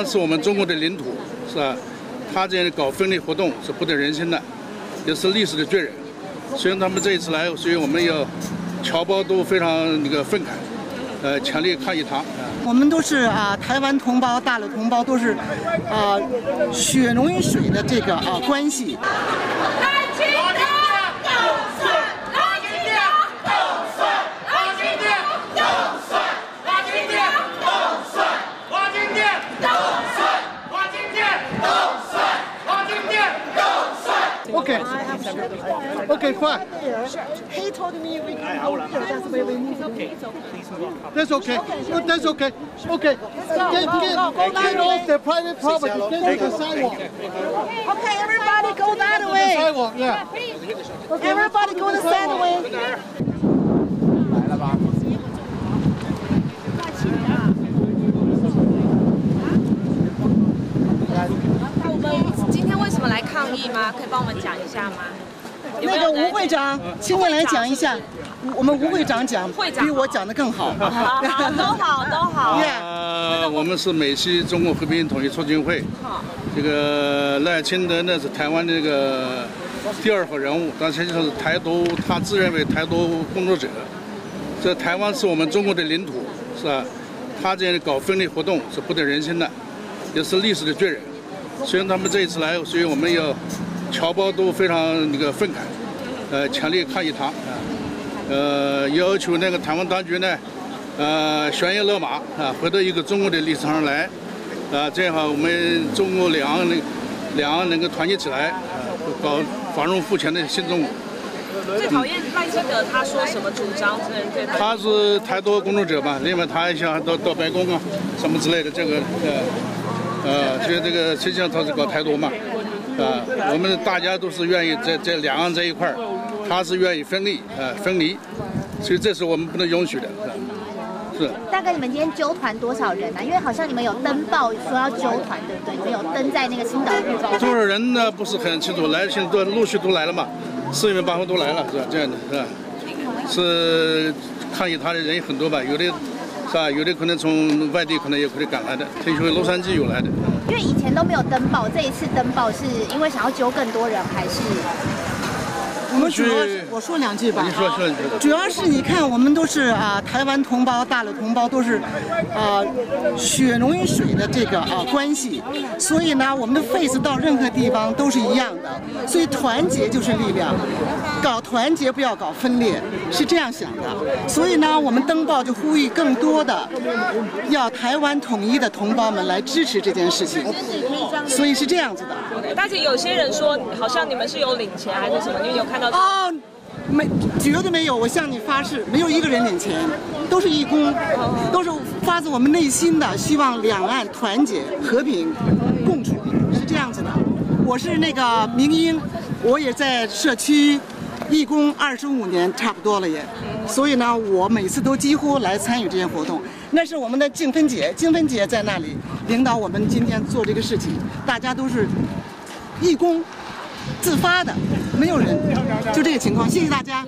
湾是我们中国的领土，是吧？他这样搞分裂活动是不得人心的，也是历史的罪人。所以他们这一次来，所以我们要侨胞都非常愤慨，强烈抗议他。 我们都是台湾同胞、大陆同胞，都是血浓于水的这个关系。Okay, fine. He told me we can go here. That's where we move. That's okay. That's okay. Okay. Get off the private property. Get to the sidewalk. Okay, everybody go that way. Sidewalk, yeah. Everybody go the side way. 来了吧？ 我们今天为什么来抗议吗？可以帮我们讲一下吗？ 那个吴会长，请我来讲一下。我们吴会长讲比我讲的更好。 都好，都好。 我们是美西中国和平统一促进会。这个赖清德呢是台湾这个第二号人物，但实际上是台独，他自认为台独工作者。这台湾是我们中国的领土，是吧？他这样搞分裂活动是不得人心的，也是历史的罪人。所以他们这一次来，所以我们要侨胞都非常愤慨，强烈抗议他，要求那个台湾当局呢，悬崖勒马回到一个中国的历史上来，这样我们中国两岸能够团结起来，搞繁荣富强的新中国。 最讨厌赖清德他说什么主张之类的？ 他是台独工作者吧，另外他也想到白宫啊什么之类的，这个所以这个实际上他是搞台独嘛，我们大家都是愿意在两岸在一块儿，他是愿意分离，所以这是我们不能允许的，是。 大概你们今天揪团多少人啊？因为好像你们有登报说要揪团，对不对？你们有登在那个青岛日报。 多少人呢？不是很清楚，来现在都陆续都来了嘛，4月8号都来了，是吧？这样的是吧？是抗议他的人也很多吧？有的。是吧？有的可能从外地可能也可以赶来的，听说洛杉矶有来的。 因为以前都没有登报，这一次登报是因为想要揪更多人，还是？ 我们主要是我说两句吧。 你说。 主要是你看，我们都是台湾同胞、大陆同胞，都是血浓于水的这个关系，所以呢，我们的 face 到任何地方都是一样的，所以团结就是力量，搞团结不要搞分裂，是这样想的。所以呢，我们登报就呼吁更多的要台湾统一的同胞们来支持这件事情，所以是这样子的。 大姐，有些人说好像你们是有领钱还是什么？你有看到？ 没，绝对没有！我向你发誓，没有一个人领钱，都是义工，都是发自我们内心的希望两岸团结、和平共处，是这样子的。我是那个明英，我也在社区义工25年，差不多了也。所以呢，我每次都几乎来参与这些活动。那是我们的静芬姐，静芬姐在那里领导我们今天做这个事情，大家都是义工。自发的，没有人，就这个情况。谢谢大家。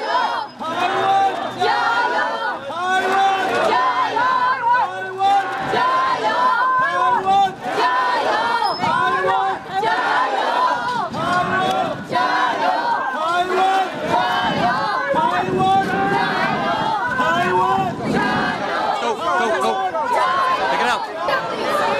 Pick it up.